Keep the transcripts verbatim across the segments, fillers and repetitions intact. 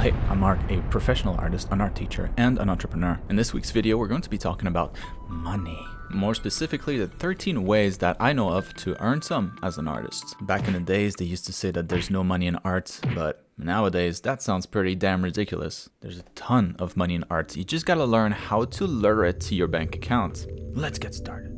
Hey, I'm Mark, a professional artist, an art teacher, and an entrepreneur. In this week's video, we're going to be talking about money. More specifically, the thirteen ways that I know of to earn some as an artist. Back in the days, they used to say that there's no money in art, but nowadays, that sounds pretty damn ridiculous. There's a ton of money in art. You just gotta learn how to lure it to your bank account. Let's get started.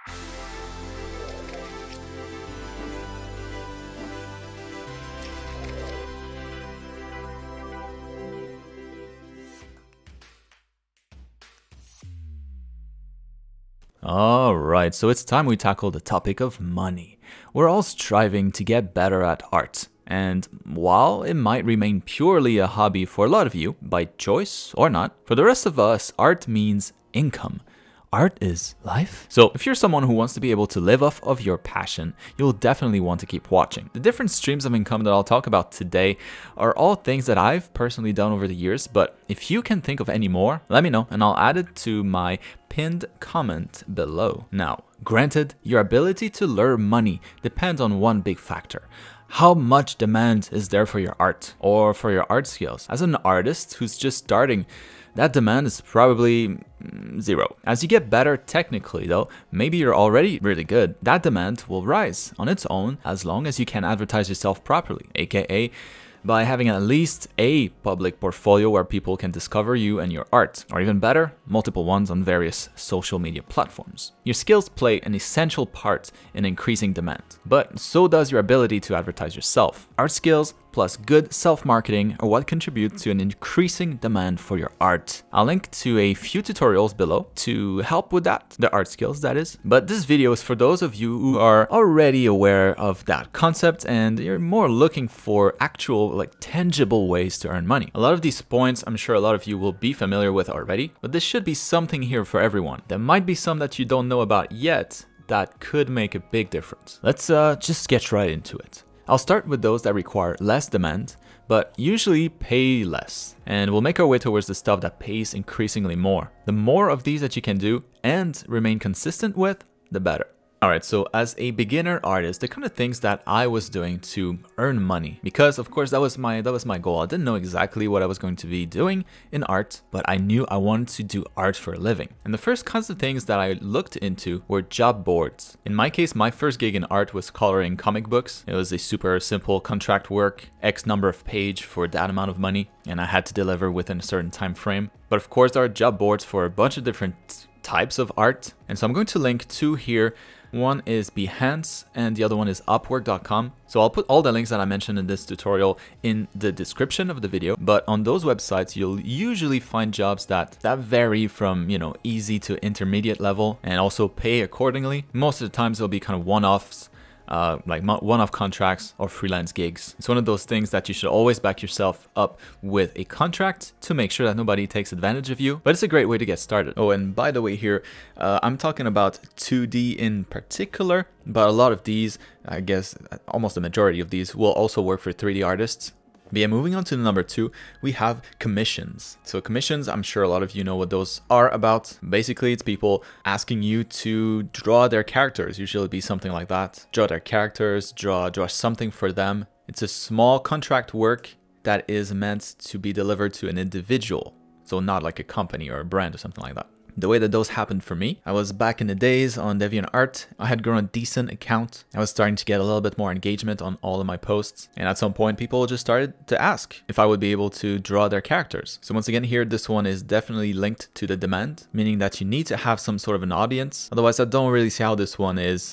Alright, so it's time we tackle the topic of money. We're all striving to get better at art, and while it might remain purely a hobby for a lot of you, by choice or not, for the rest of us, art means income. Art is life. So if you're someone who wants to be able to live off of your passion, you'll definitely want to keep watching. The different streams of income that I'll talk about today are all things that I've personally done over the years, but if you can think of any more, let me know and I'll add it to my pinned comment below. Now, granted, your ability to lure money depends on one big factor. How much demand is there for your art or for your art skills? As an artist who's just starting, that demand is probably zero. As you get better technically though, maybe you're already really good, that demand will rise on its own as long as you can advertise yourself properly, aka by having at least a public portfolio where people can discover you and your art, or even better, multiple ones on various social media platforms. Your skills play an essential part in increasing demand, but so does your ability to advertise yourself. Art skills plus good self-marketing are what contribute to an increasing demand for your art. I'll link to a few tutorials below to help with that, the art skills that is. But this video is for those of you who are already aware of that concept and you're more looking for actual, like tangible ways to earn money. A lot of these points I'm sure a lot of you will be familiar with already, but this should be something here for everyone. There might be some that you don't know about yet that could make a big difference. Let's uh, just get right into it. I'll start with those that require less demand, but usually pay less. And we'll make our way towards the stuff that pays increasingly more. The more of these that you can do and remain consistent with, the better. Alright, so as a beginner artist, the kind of things that I was doing to earn money, because of course that was my that was my goal. I didn't know exactly what I was going to be doing in art, but I knew I wanted to do art for a living. And the first kinds of things that I looked into were job boards. In my case, my first gig in art was coloring comic books. It was a super simple contract work, X number of page for that amount of money, and I had to deliver within a certain time frame. But of course there are job boards for a bunch of different types of art, and so I'm going to link two here. One is Behance and the other one is Upwork dot com. So I'll put all the links that I mentioned in this tutorial in the description of the video. But on those websites, you'll usually find jobs that, that vary from, you know, easy to intermediate level and also pay accordingly. Most of the times they'll be kind of one-offs. Uh, like one-off contracts or freelance gigs. It's one of those things that you should always back yourself up with a contract to make sure that nobody takes advantage of you, but it's a great way to get started. Oh, and by the way here, uh, I'm talking about two D in particular, but a lot of these, I guess almost the majority of these will also work for three D artists. But yeah, moving on to number two, we have commissions. So commissions, I'm sure a lot of you know what those are about. Basically, it's people asking you to draw their characters. Usually it'd be something like that. Draw their characters, draw, draw something for them. It's a small contract work that is meant to be delivered to an individual. So not like a company or a brand or something like that. The way that those happened for me, I was back in the days on DeviantArt. I had grown a decent account. I was starting to get a little bit more engagement on all of my posts. And at some point, people just started to ask if I would be able to draw their characters. So once again here, this one is definitely linked to the demand, meaning that you need to have some sort of an audience. Otherwise, I don't really see how this one is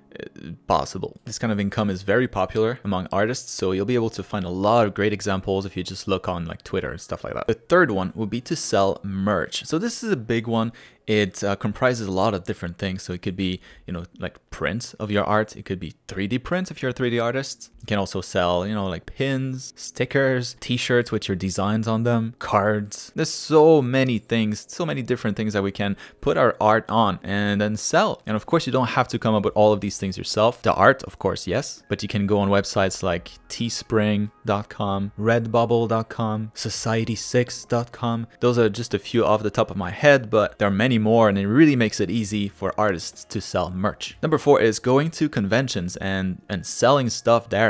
possible. This kind of income is very popular among artists, so you'll be able to find a lot of great examples if you just look on like Twitter and stuff like that. The third one would be to sell merch. So this is a big one. It uh, comprises a lot of different things. So it could be, you know, like prints of your art. It could be three D prints if you're a three D artist. You can also sell, you know, like pins, stickers, t-shirts with your designs on them, cards. There's so many things, so many different things that we can put our art on and then sell. And of course, you don't have to come up with all of these things yourself. The art, of course, yes, but you can go on websites like teespring dot com, redbubble dot com, society six dot com. Those are just a few off the top of my head, but there are many more, and it really makes it easy for artists to sell merch. Number four is going to conventions and and selling stuff there.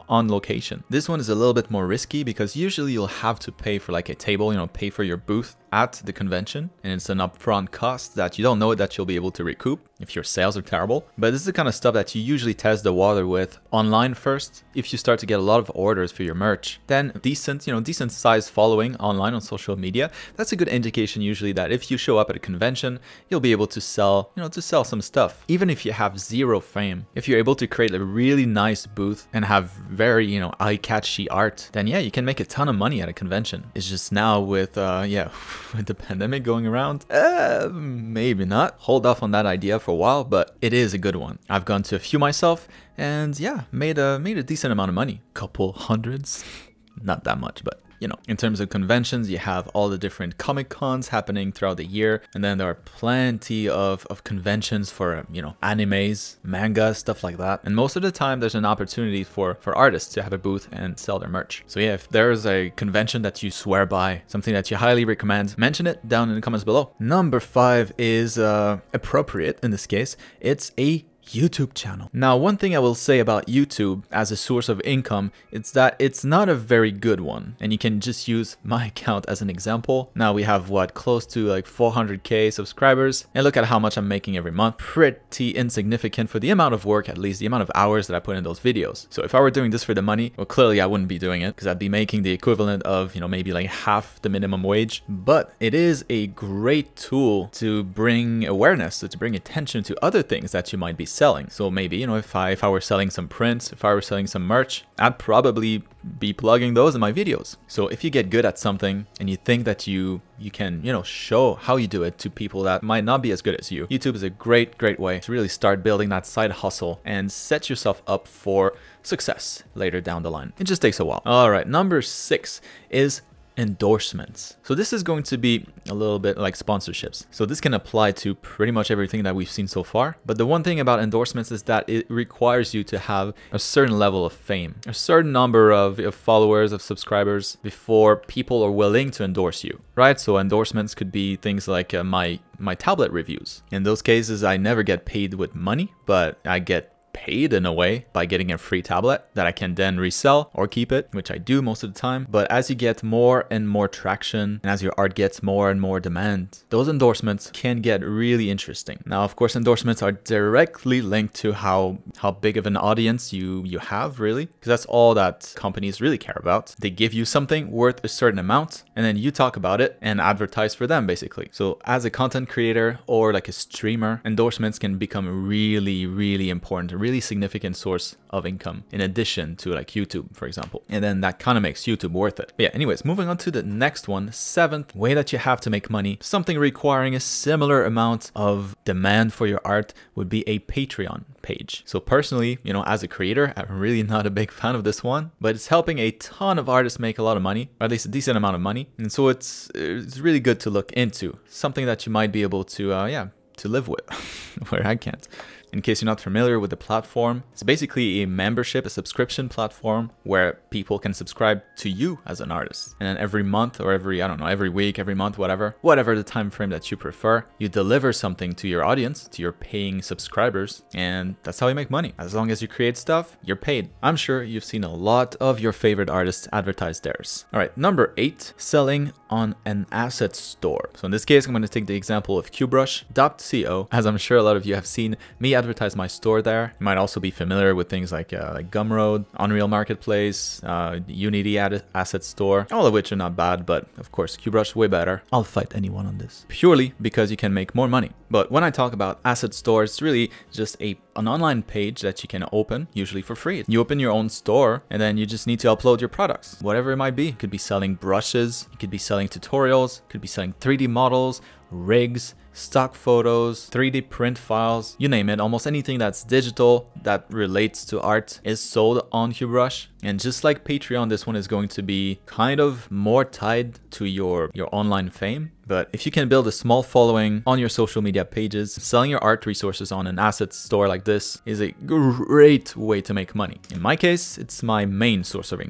on location. This one is a little bit more risky because usually you'll have to pay for like a table, you know, pay for your booth at the convention, and it's an upfront cost that you don't know that you'll be able to recoup if your sales are terrible. But this is the kind of stuff that you usually test the water with online first. If you start to get a lot of orders for your merch, then decent, you know, decent size following online on social media, that's a good indication usually that if you show up at a convention, you'll be able to sell, you know, to sell some stuff. Even if you have zero fame, if you're able to create a really nice booth and have very, you know, eye-catchy art, then yeah, you can make a ton of money at a convention. It's just now with, uh, yeah, with the pandemic going around, uh, maybe not. Hold off on that idea for a while, but it is a good one. I've gone to a few myself, and yeah, made a made a decent amount of money. Couple hundreds, not that much, but you know, in terms of conventions, you have all the different Comic Cons happening throughout the year. And then there are plenty of, of conventions for, you know, animes, manga, stuff like that. And most of the time there's an opportunity for, for artists to have a booth and sell their merch. So yeah, if there's a convention that you swear by, something that you highly recommend, mention it down in the comments below. Number five is uh, appropriate in this case. It's a YouTube channel. Now, one thing I will say about YouTube as a source of income is that it's not a very good one, and you can just use my account as an example. Now we have what, close to like four hundred K subscribers, and look at how much I'm making every month. Pretty insignificant for the amount of work, at least the amount of hours that I put in those videos. So if I were doing this for the money, well, clearly I wouldn't be doing it because I'd be making the equivalent of, you know, maybe like half the minimum wage. But it is a great tool to bring awareness, so to bring attention to other things that you might be selling. So maybe, you know, if I if I were selling some prints, if I were selling some merch, I'd probably be plugging those in my videos. So if you get good at something and you think that you you can, you know, show how you do it to people that might not be as good as you, YouTube is a great, great way to really start building that side hustle and set yourself up for success later down the line. It just takes a while. All right, number six is endorsements. So this is going to be a little bit like sponsorships. So this can apply to pretty much everything that we've seen so far. But the one thing about endorsements is that it requires you to have a certain level of fame, a certain number of, of followers, of subscribers before people are willing to endorse you, right? So endorsements could be things like uh, my my tablet reviews. In those cases, I never get paid with money, but I get paid in a way by getting a free tablet that I can then resell or keep it, which I do most of the time. But as you get more and more traction and as your art gets more and more demand, those endorsements can get really interesting. Now, of course, endorsements are directly linked to how how big of an audience you you have, really, because that's all that companies really care about. They give you something worth a certain amount and then you talk about it and advertise for them, basically. So as a content creator or like a streamer, endorsements can become really, really important, really really significant source of income in addition to like YouTube, for example. And then that kind of makes YouTube worth it. But yeah, anyways, moving on to the next one, seventh way that you have to make money, something requiring a similar amount of demand for your art would be a Patreon page. So personally, you know, as a creator, I'm really not a big fan of this one, but it's helping a ton of artists make a lot of money, or at least a decent amount of money. And so it's, it's really good to look into, something that you might be able to, uh, yeah, to live with, where I can't. In case you're not familiar with the platform, it's basically a membership, a subscription platform where people can subscribe to you as an artist. And then every month or every, I don't know, every week, every month, whatever, whatever the time frame that you prefer, you deliver something to your audience, to your paying subscribers, and that's how you make money. As long as you create stuff, you're paid. I'm sure you've seen a lot of your favorite artists advertise theirs. All right, number eight, selling on an asset store. So in this case, I'm going to take the example of QBrush dot co, as I'm sure a lot of you have seen me advertise my store there. You might also be familiar with things like, uh, like Gumroad, Unreal Marketplace, uh, Unity ad Asset Store, all of which are not bad, but of course QBrush way better. I'll fight anyone on this, purely because you can make more money. But when I talk about asset stores, it's really just a an online page that you can open, usually for free. You open your own store and then you just need to upload your products, whatever it might be. You could be selling brushes, you could be selling tutorials, you could be selling three D models, rigs, stock photos, three D print files, you name it. Almost anything that's digital that relates to art is sold on QBrush. And just like Patreon, this one is going to be kind of more tied to your, your online fame. But if you can build a small following on your social media pages, selling your art resources on an asset store like this is a great way to make money. In my case, it's my main source of income.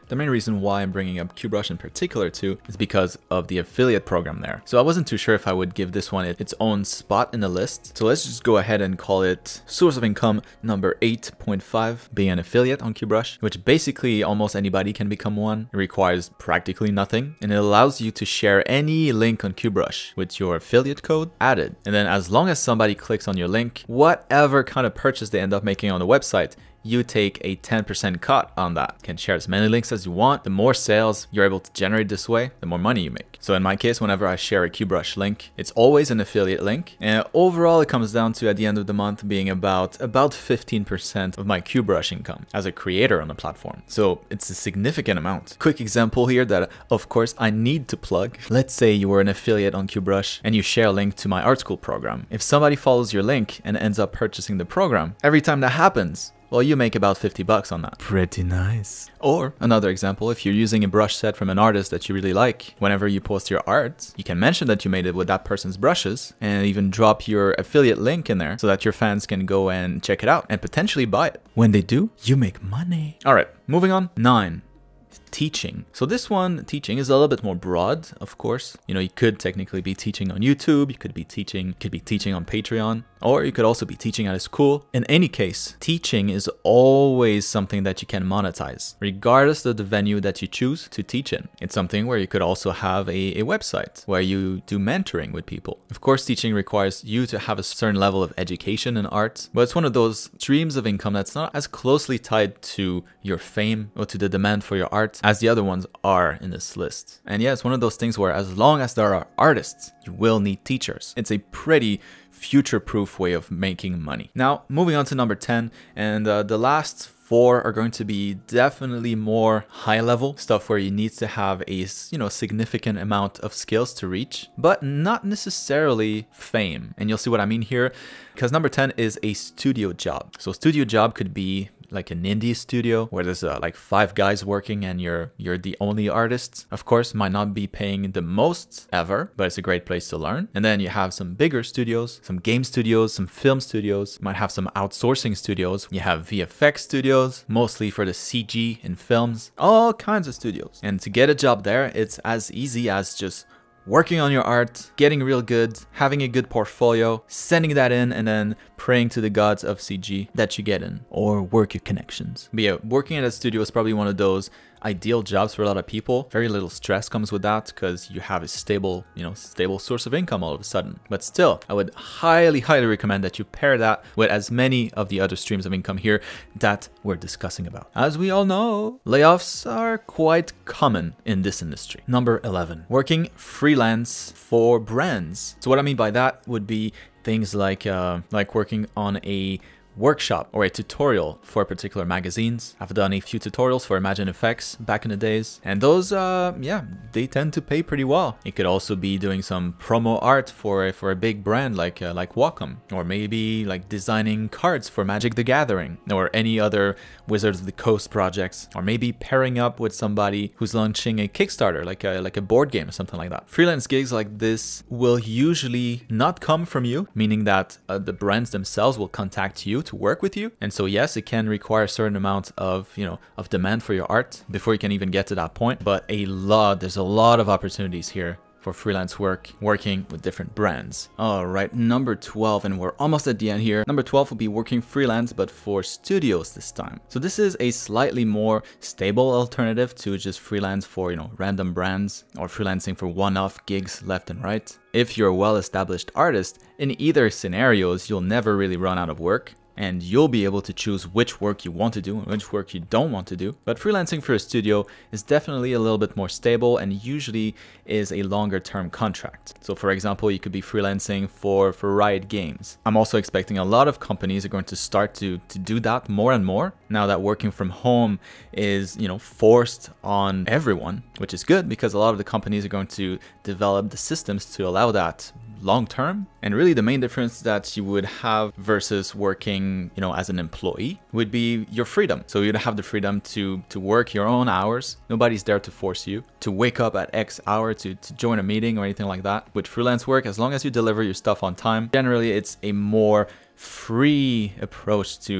The main reason why I'm bringing up QBrush in particular too is because of the affiliate program there. So I wasn't too sure if I would give this one its own spot in the list. So let's just go ahead and call it source of income number eight point five, being an affiliate on QBrush, which basically almost anybody can become one. It requires practically nothing, and it allows you to share any link on QBrush with your affiliate code added. And then as long as somebody clicks on your link, whatever kind of purchase they end up making on the website, you take a ten percent cut on that. You can share as many links as you want. The more sales you're able to generate this way, the more money you make. So in my case, whenever I share a QBrush link, it's always an affiliate link. And overall, it comes down to, at the end of the month, being about about fifteen percent of my QBrush income as a creator on the platform. So it's a significant amount. Quick example here that, of course, I need to plug. Let's say you were an affiliate on QBrush and you share a link to my art school program. If somebody follows your link and ends up purchasing the program, every time that happens, well, you make about fifty bucks on that. Pretty nice. Or another example, if you're using a brush set from an artist that you really like, whenever you post your art, you can mention that you made it with that person's brushes and even drop your affiliate link in there so that your fans can go and check it out and potentially buy it. When they do, you make money. All right, moving on. Nine. Teaching. So this one, teaching, is a little bit more broad, of course. You know, you could technically be teaching on YouTube, you could be teaching, could be teaching on Patreon, or you could also be teaching at a school. In any case, teaching is always something that you can monetize, regardless of the venue that you choose to teach in. It's something where you could also have a, a website where you do mentoring with people. Of course, teaching requires you to have a certain level of education in art, but it's one of those streams of income that's not as closely tied to your fame or to the demand for your art as the other ones are in this list. And yeah, it's one of those things where as long as there are artists, you will need teachers. It's a pretty future-proof way of making money. Now, moving on to number ten, and uh, the last four are going to be definitely more high-level stuff where you need to have a, you know, significant amount of skills to reach, but not necessarily fame. And you'll see what I mean here, because number ten is a studio job. So studio job could be like an indie studio where there's uh, like five guys working and you're you're the only artist. Of course, might not be paying the most ever, but it's a great place to learn. And then you have some bigger studios, some game studios, some film studios, you might have some outsourcing studios. You have V F X studios, mostly for the C G in films, all kinds of studios. And to get a job there, it's as easy as just working on your art, getting real good, having a good portfolio, sending that in, and then praying to the gods of C G that you get in, or work your connections. But yeah, working at a studio is probably one of those ideal jobs for a lot of people. Very little stress comes with that because you have a stable, you know, stable source of income all of a sudden. But still, I would highly, highly recommend that you pair that with as many of the other streams of income here that we're discussing about. As we all know, layoffs are quite common in this industry. Number eleven, working freelance for brands. So what I mean by that would be things like, uh, like working on a workshop or a tutorial for particular magazines. I've done a few tutorials for Imagine Effects back in the days, and those, uh, yeah, they tend to pay pretty well. It could also be doing some promo art for a, for a big brand like uh, like Wacom, or maybe like designing cards for Magic the Gathering or any other Wizards of the Coast projects, or maybe pairing up with somebody who's launching a Kickstarter, like a like a board game or something like that. Freelance gigs like this will usually not come from you, meaning that uh, the brands themselves will contact you to work with you. And so yes, it can require a certain amount of, you know, of demand for your art before you can even get to that point. But a lot, there's a lot of opportunities here for freelance work, working with different brands. All right, number twelve, and we're almost at the end here. Number twelve will be working freelance, but for studios this time. So this is a slightly more stable alternative to just freelance for, you know, random brands or freelancing for one-off gigs left and right. If you're a well-established artist, in either scenarios, you'll never really run out of work, and you'll be able to choose which work you want to do and which work you don't want to do. But freelancing for a studio is definitely a little bit more stable and usually is a longer term contract. So for example, you could be freelancing for, for Riot Games. I'm also expecting a lot of companies are going to start to, to do that more and more now that working from home is, you know, forced on everyone, which is good because a lot of the companies are going to develop the systems to allow that long term. And really the main difference that you would have versus working, you know, as an employee would be your freedom. So you'd have the freedom to to work your own hours. Nobody's there to force you to wake up at X hour to, to join a meeting or anything like that. With freelance work, as long as you deliver your stuff on time, generally it's a more free approach to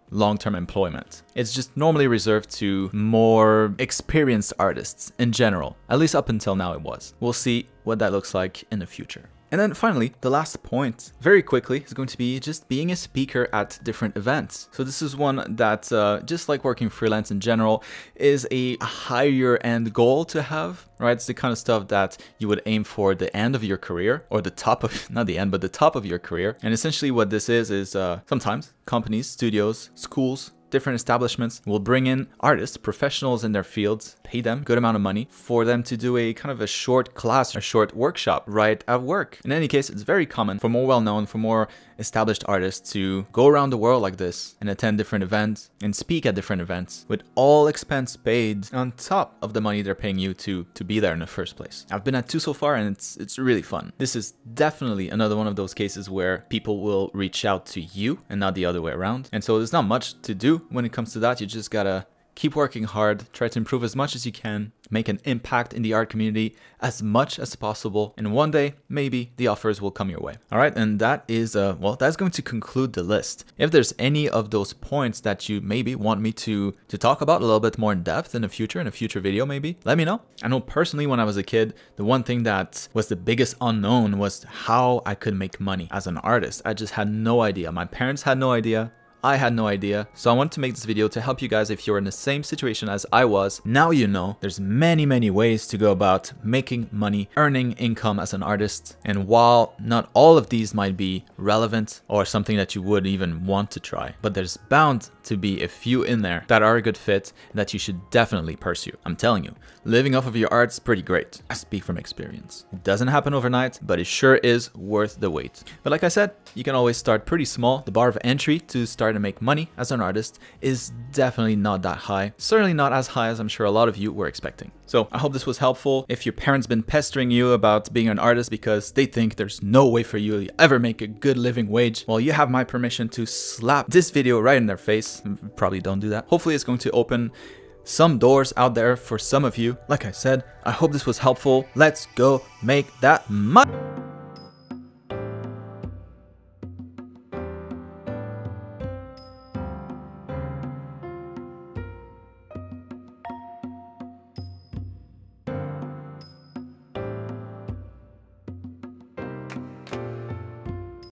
long-term employment. It's just normally reserved to more experienced artists in general. At least up until now it was. We'll see what that looks like in the future. And then finally, the last point, very quickly, is going to be just being a speaker at different events. So this is one that, uh, just like working freelance in general, is a higher end goal to have, right? It's the kind of stuff that you would aim for the end of your career, or the top of, not the end, but the top of your career. And essentially what this is, is uh, sometimes companies, studios, schools, different establishments will bring in artists, professionals in their fields, pay them a good amount of money for them to do a kind of a short class, a short workshop right at work. In any case, it's very common for more well-known, for more established artists to go around the world like this and attend different events and speak at different events with all expense paid on top of the money they're paying you to to be there in the first place. I've been at two so far and it's it's really fun. This is definitely another one of those cases where people will reach out to you and not the other way around. And so there's not much to do when it comes to that. You just gotta keep working hard, try to improve as much as you can, make an impact in the art community as much as possible, and one day, maybe, the offers will come your way. All right, and that is, uh, well, that's going to conclude the list. If there's any of those points that you maybe want me to, to talk about a little bit more in depth in the future, in a future video maybe, let me know. I know personally when I was a kid, the one thing that was the biggest unknown was how I could make money as an artist. I just had no idea. My parents had no idea. I had no idea, so I wanted to make this video to help you guys if you're in the same situation as I was. Now you know there's many, many ways to go about making money, earning income as an artist. And while not all of these might be relevant or something that you would even want to try, but there's bound to be a few in there that are a good fit and that you should definitely pursue. I'm telling you, living off of your art's pretty great. I speak from experience. It doesn't happen overnight, but it sure is worth the wait. But like I said, you can always start pretty small. The bar of entry to start to make money as an artist is definitely not that high. Certainly not as high as I'm sure a lot of you were expecting. So I hope this was helpful. If your parents been pestering you about being an artist because they think there's no way for you to ever make a good living wage, well, you have my permission to slap this video right in their face. Probably don't do that. Hopefully it's going to open some doors out there for some of you. Like I said, I hope this was helpful. Let's go make that money.